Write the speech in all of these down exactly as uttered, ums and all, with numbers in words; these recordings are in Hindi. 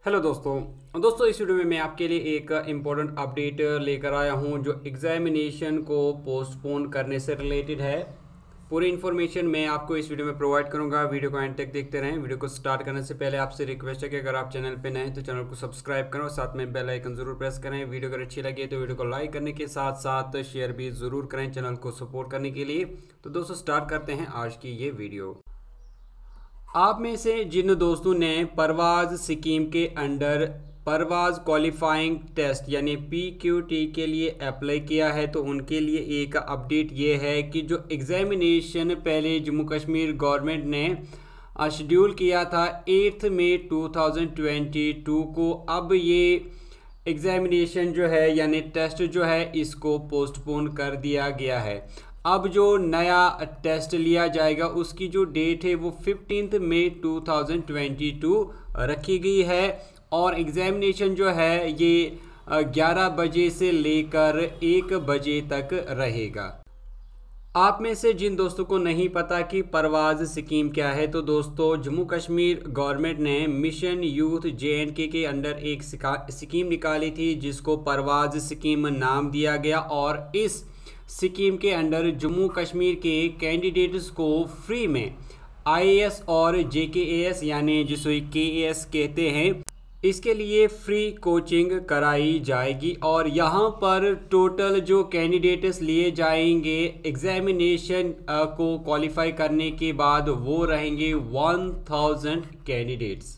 हेलो दोस्तों दोस्तों इस वीडियो में मैं आपके लिए एक इम्पोर्टेंट अपडेट लेकर आया हूं जो एग्जामिनेशन को पोस्टपोन करने से रिलेटेड है। पूरी इन्फॉर्मेशन मैं आपको इस वीडियो में प्रोवाइड करूंगा। वीडियो को एंड तक देखते रहें। वीडियो को स्टार्ट करने से पहले आपसे रिक्वेस्ट है कि अगर आप चैनल पे नए हैं तो चैनल को सब्सक्राइब करें और साथ में बेल आइकन जरूर प्रेस करें। वीडियो अगर अच्छी लगी तो वीडियो को लाइक करने के साथ साथ शेयर भी ज़रूर करें चैनल को सपोर्ट करने के लिए। तो दोस्तों स्टार्ट करते हैं आज की ये वीडियो। आप में से जिन दोस्तों ने परवाज स्कीम के अंडर परवाज क्वालिफाइंग टेस्ट यानी पी क्यू टी के लिए अप्लाई किया है तो उनके लिए एक अपडेट ये है कि जो एग्जामिनेशन पहले जम्मू कश्मीर गवर्नमेंट ने शेड्यूल किया था eighth May two thousand twenty two को, अब ये एग्जामिनेशन जो है यानी टेस्ट जो है इसको पोस्टपोन कर दिया गया है। अब जो नया टेस्ट लिया जाएगा उसकी जो डेट है वो fifteenth May two thousand twenty two रखी गई है और एग्जामिनेशन जो है ये ग्यारह बजे से लेकर एक बजे तक रहेगा। आप में से जिन दोस्तों को नहीं पता कि परवाज स्कीम क्या है तो दोस्तों जम्मू कश्मीर गवर्नमेंट ने mission youth J and K के अंडर एक स्कीम निकाली थी जिसको परवाज स्कीम नाम दिया गया और इस स्कीम के अंडर जम्मू कश्मीर के कैंडिडेट्स को फ्री में आई ए एस और जे के ए एस यानी जिसे के ए एस कहते हैं इसके लिए फ्री कोचिंग कराई जाएगी और यहाँ पर टोटल जो कैंडिडेट्स लिए जाएंगे एग्जामिनेशन को क्वालिफाई करने के बाद वो रहेंगे वन थाउजेंड कैंडिडेट्स।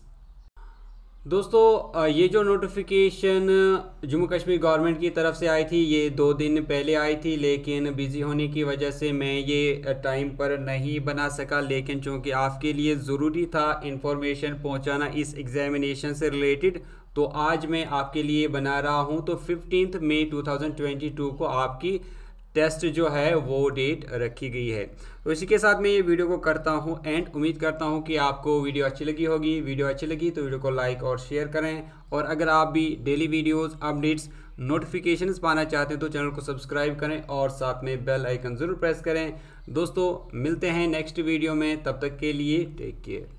दोस्तों ये जो नोटिफिकेशन जम्मू कश्मीर गवर्नमेंट की तरफ से आई थी ये दो दिन पहले आई थी, लेकिन बिज़ी होने की वजह से मैं ये टाइम पर नहीं बना सका। लेकिन चूँकि आपके लिए ज़रूरी था इंफॉर्मेशन पहुंचाना इस एग्जामिनेशन से रिलेटेड तो आज मैं आपके लिए बना रहा हूं। तो fifteenth May two thousand twenty two को आपकी टेस्ट जो है वो डेट रखी गई है। तो इसी के साथ मैं ये वीडियो को करता हूँ एंड उम्मीद करता हूँ कि आपको वीडियो अच्छी लगी होगी। वीडियो अच्छी लगी तो वीडियो को लाइक और शेयर करें और अगर आप भी डेली वीडियोस अपडेट्स नोटिफिकेशंस पाना चाहते हैं तो चैनल को सब्सक्राइब करें और साथ में बेल आइकन ज़रूर प्रेस करें। दोस्तों मिलते हैं नेक्स्ट वीडियो में, तब तक के लिए टेक केयर।